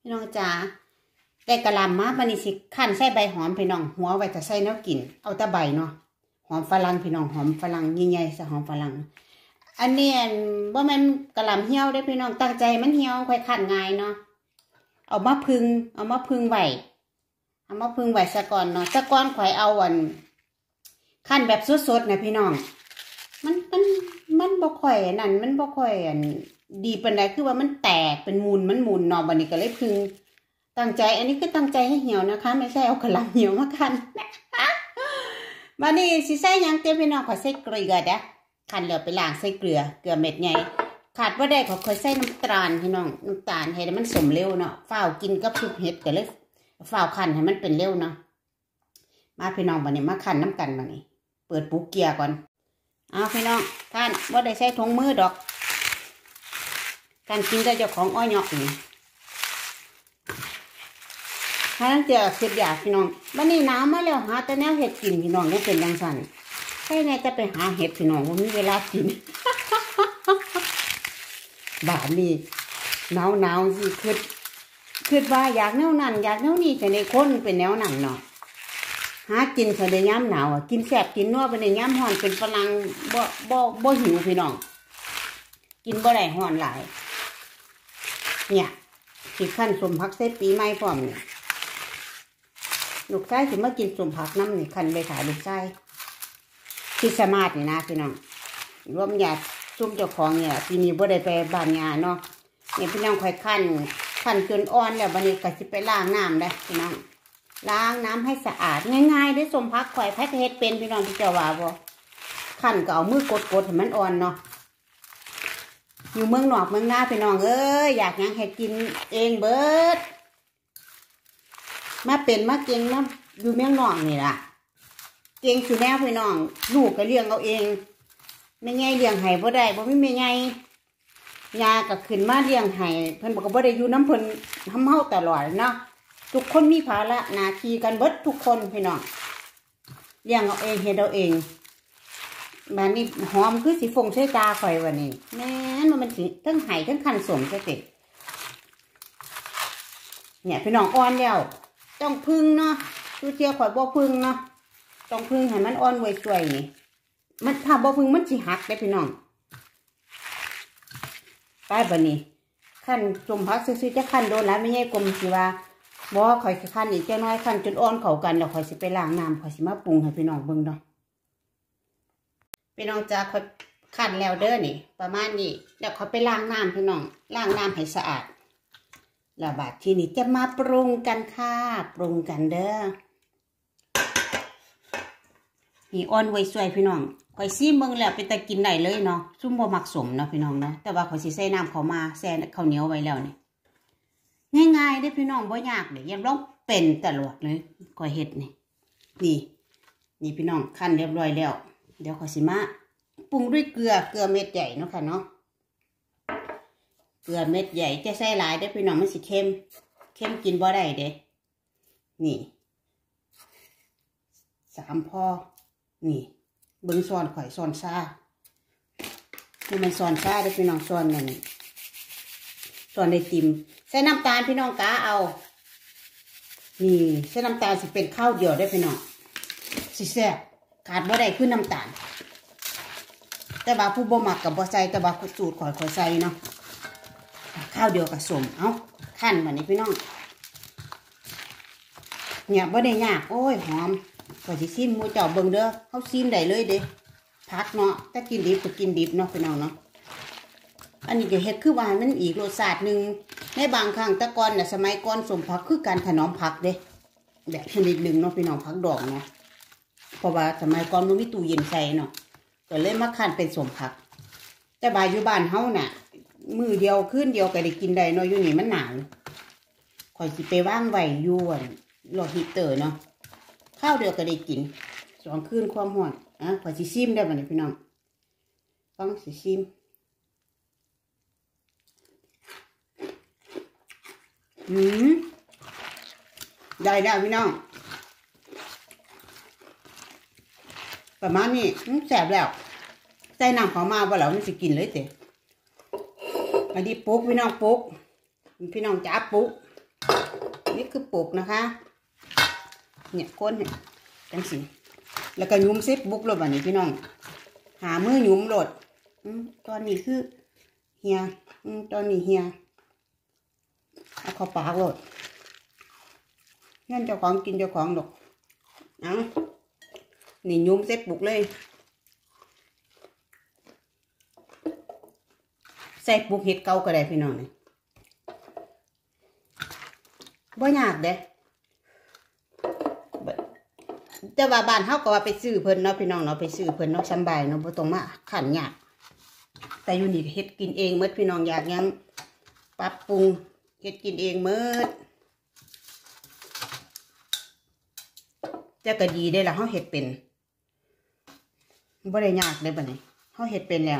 พี่น้องจ๋าได้กระลำมาบันนี้สิขั้นใส่ใบหอมพี่น้องหัวไว้แต่ใส่เนื้อกินเอาแต่ใบเนาะหอมฝรั่งพี่น้องหอมฝรั่งใหญ่ๆใส่หอมฝรั่งอันนี้ว่ามันกระลำเหี่ยวได้พี่น้องตั้งใจมันเหี่ยวค่อยขั้นง่ายเนาะเอามาพึ่งไว้ซะก่อนเนาะซะก่อนข่อยเอาขั้นแบบสดๆนะพี่น้องมันบ่ค่อยนั่นมันบ่ค่อยดีปานใดคือว่ามันแตกเป็นมูลมันมูลเนาะบัดนี้ก็เลยพึ่งตั้งใจอันนี้คือตั้งใจให้เหี่ยวนะคะไม่ใช่เอากระลำเหี่ยวมาคั้นบัดนี้สิใส่ยังเตรียมพี่น้องขอใส่เกลือเด้อคั้นแล้วไปล้างใส่เกลือเม็ดใหญ่ขาดว่าได้ขอเคยใส่น้ำตาลพี่น้องน้ำตาลให้มันสมเร็วเนาะฝ้าวกินกับซุปเห็ดก็เลยฝ้าวคั้นให้มันเป็นเร็วเนาะมาพี่น้องบัดนี้มาคั้นน้ำกันบัดนี้เปิดปุ๊กเกียร์ก่อนเอาพี่น้องท่านว่าได้ใส่ถุงมือดอกการกินได้เจ้าของอ้อยหยอกนี่ถ้าเจอคิดอยากพี่น้องวันนี้น้ำมาแล้วหาแต่แนวเห็ดกินพี่น้องนี่เป็นยังสั่นใช่ไงจะไปหาเห็ดพี่น้องว่ามีเวลากินบ้านนี้หนาวสิคิดว่าอยากแนวนั้นอยากแนวนี้แต่ในคนเป็นแนวนั้นเนาะหากินเขาในย้ำหนาวกินแซ่บกินนัวไปในย้ำห่อนเป็นฝรั่งบ่หิวพี่น้องกินบ่ได้ห่อนหลายเนี่ยสิขั้นสมผักเซตปีใหม่พร้อมเนี่ยลูกชายสิมากินสมผักน้ำนี่คันไปขายลูกชายที่สมาร์ทนี่นะพี่น้องรวมญาติซุ่มเจ้าของเนี่ยปีนี้บ่ได้ไปบ้านงานเนาะเนี่ยพี่น้องค่อยขั้นจนอ่อนแล้วบัดนี้ก็สิไปล้างน้ำได้พี่น้องล้างน้ำให้สะอาดง่ายๆได้สมผักข่อยแพ็คเฮ็ดเป็นพี่น้องที่เจ้าว่าบ่ขั้นก็เอามือกดให้มันอ่อนเนาะอยู่เมืองนอกเมืองนาพี่น้องเอ้ยอยากยังให้กินเองเบิดมาเป็นมาเก่งมาอยู่เมืองนอกนี่ล่ะเก่งคือแนวพี่น้องลูกก็เลี้ยงเอาเองไม่ไงเลี้ยงไห้บ่ได้บ่มีแม่ไงยาก็ขึ้นมาเลี้ยงไห้เพิ่นบอกว่าบ่ได้อยู่น้ำเพิ่นทำเฮาตลอดเนาะทุกคนมีภาระหน้าที่กันเบิดทุกคนพี่น้องเลี้ยงเอาเองเฮ็ดเอาเองแบบนี้หอมคือสีฟงใช้ตาข่อยวันนี้แม่นมันถึงทั้งไห่ทั้งคันสมจะติดเนี่ยพี่น้องอ่อนแล้วต้องพึ่งเนาะดูเจียวข่อยบ่พึ่งเนาะต้องพึ่งให้มันอ่อนไวสวยนี่มันถ้าบ่พึ่งมันสิหักได้พี่น้องไปบัดนี้ขั้นสมพักซื้อจะขั้นโดนแล้วไม่ใช่กลมสิว่าบ่ข่อยสิขั้นอีกเจ้าน้อยขั้นจนอ่อนเข้ากันแล้วข่อยสิไปล้างน้ำข่อยสิมาปรุงให้พี่น้องเบิ่งเนาะพี่น้องจะค่อยขั้นแล้วเด้อนี่ประมาณนี้แล้วเขาไปล้างน้ำพี่น้องล้างน้ำให้สะอาดแล้วบัดทีนี้จะมาปรุงกันค่ะปรุงกันเด้อนี่อ่อนไว้สวยพี่น้องข่อยซีมึงแล้วเป็นตะกินได้เลยเนาะซุ่มบ่มักสมเนาะพี่น้องเนาะแต่ว่าข่อยสิใส่น้ำเขามาแซ่ข้าวเหนียวไว้แล้วนี่ง่ายๆได้พี่น้องบ่ยากเลยยังร้องเป็นตลอดเลยข่อยเฮ็ดนี่พี่น้องขั้นเรียบร้อยแล้วเดี๋ยวขอสิมาปรุงด้วยเกลือเม็ดใหญ่เนาะค่ะเนาะเกลือเม็ดใหญ่จะใส่หลายได้พี่น้องมันสิเข้มกินบ่ได้เด้นี่3 พอนี่เบิ้งซ้อนข่อยซ้อนซ่านี่มันซ้อนซ่าได้พี่น้องซ้อนนั่นซ้อนในติมใส่น้ำตาลพี่น้องกาเอานี่ใส่น้ำตาลสิเป็นข้าวเดียวได้พี่น้องสิแซ่บขาดบ่ได้คือน้ำตาลแต่บาผู้บ่มักกับบ่ใส่แต่บาสูตรข่อยใส่เนาะข้าวเดียวกับสมเอาขั้นแบบนี้พี่น้องเนี่ยบ่ได้ยากโอ้ยหอมข่อยสิซิมมูเจ้าเบิ่งเด้อเขาซิมได้เลยเด้พักเนาะถ้ากินดิบก็กินดิบเนาะพี่น้องเนาะอันนี้จะเฮ็ดคือว่ามันอีกรสชาติหนึ่งในบางครั้งแต่ก่อนน่ะสมัยก่อนสมผักคือการถนอมผักเด้แบบชนิดหนึ่งเนาะพี่น้องผักดอกเนาะเพราะว่าสมัยก่อนมันมีตู้เย็นใส่เนาะก็เลยมาคั่นเป็นสมผักแต่บายอยู่บ้านเฮาน่ะมือเดียวคืนเดียวก็ได้กินได้เนาะอยู่นี่มันหนาวข่อยสิไปว่างไว้อยู่รอฮีเตอร์เนาะข้าวเดียวก็ได้กิน2 คืนความร้อนข่อยสิซิมได้บัดนี้พี่น้องฟังสิซิมได้แล้วพี่น้องประมาณนี้แซ่บแล้วใส่น้ำเขามาว่าเราไม่สิกินเลยเต๋อันนี้ปุ๊กพี่น้องปุ๊กพี่น้องจ๋าปุ๊กนี่คือปลูกนะคะเนี่ยก้นเนี่ยจังสิแล้วก็ยุ้มซิปบุกโหลดแบบนี้พี่น้องหามือยุ้มโหลดตอนนี้คือเฮียตอนนี้เฮียเอาเข้าปากโหลดนั่นเจ้าของกินเจ้าของดอกนี่ยุ้มซิปบุกเลยใส่ปุกเห็ดเก่าก็ได้พี่น้องนี่บ่ยากเด้แต่ว่าบ้านเฮาก็ว่าไปซื้อเพิ่นเนาะพี่น้องเนาะไปซื้อเพิ่นเนาะสบายเนาะบ่ต้องมาขันยากแต่อยู่นี่เฮ็ดกินเองหมดพี่น้องอยากยังปรับปรุงเฮ็ดกินเองหมดแต่ก็ดีได้ล่ะเฮาเฮ็ดเป็นบ่ได้ยากเด้บัดนี้เฮาเฮ็ดเป็นแล้ว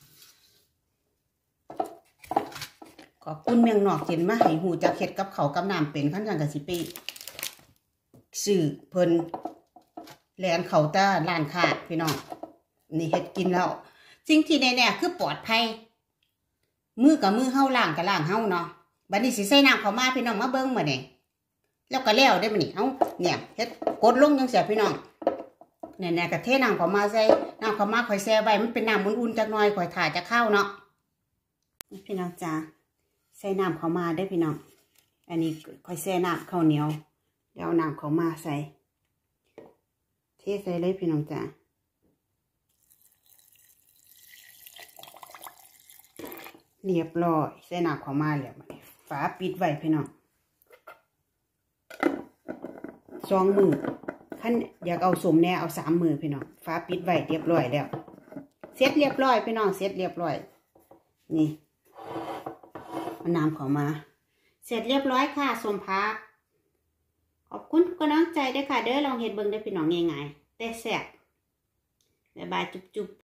ขอบคุณเมียงนอกเห็นมาให้หูจักเฮ็ดกับเขาวกับน้ำเป็นขั้นจังกะสิไปซื้อเพิ่นแลนเขาตาร้านค้าพี่น้องนี่เฮ็ดกินแล้วสิ่งที่แน่ๆคือปลอดภัยมือกับมือเฮาล้างกับล้างเฮาเนาะบัดนี้สิใส่น้ำเข้ามาพี่น้องมาเบิ่งมื้อนี้แล้วก็แล้วได้มื้อนี้เอ้าเนี่ยเฮ็ดกดลงจังซี่พี่น้องแน่ๆก็เทน้ำเข้ามาใส่น้ำเข้ามาค่อยแช่ไว้มันเป็นน้ำอุ่นๆจักหน่อยค่อยถ่าจะเข้าเนาะพี่น้องจ้าใส่น้ำเข้ามาได้พี่น้องอันนี้ค่อยแช่น้ำข้าวเหนียวแล้วเอาน้ำเข้ามาใส่เทใส่เลยพี่น้องจ้าเรียบร้อยใส่น้ำเข้ามาแล้วฝาปิดไว้พี่น้อง2 มือขั้นอยากเอาสมแน่เอา3 มือพี่น้องฝาปิดไว้เรียบร้อยแล้วเสร็จเรียบร้อยพี่น้องเสร็จเรียบร้อยนี่น้ำเข้ามาเสร็จเรียบร้อยค่ะสมพักขอบคุณกำลังใจด้วยค่ะเด้อลองเฮ็ดเบิ่งได้พี่น้องง่ายๆแต่แซ่บบ๊ายบายจุ๊บ